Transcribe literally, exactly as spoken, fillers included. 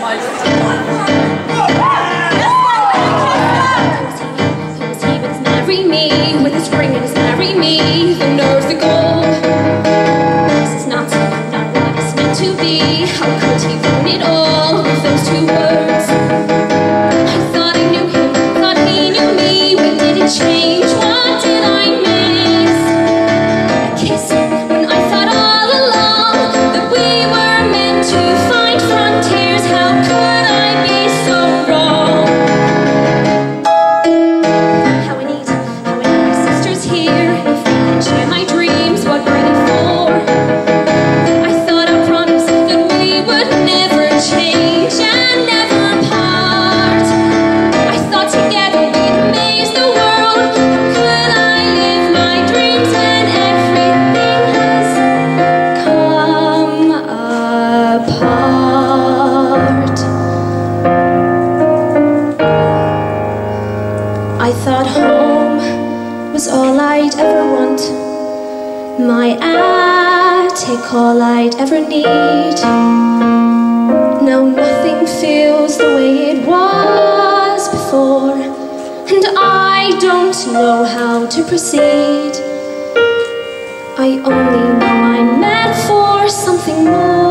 Marry me, with his ring and his marry me, the nerve, the gold. This is not, not what it's meant to be. How could he ruin it all with those two words? I thought I knew him, thought he knew me. When did it change? What did I miss? A kiss when I thought all along that we were meant to find frontiers. How could I be so wrong? How I need, how I need my sisters here. If they can share my dreams, what were they for? I thought I promised that we would never change and never part. I thought together we'd amaze the world. How could I live my dreams when everything has come apart? I thought home was all I'd ever want, my attic all I'd ever need. Now nothing feels the way it was before, and I don't know how to proceed. I only know I'm meant for something more.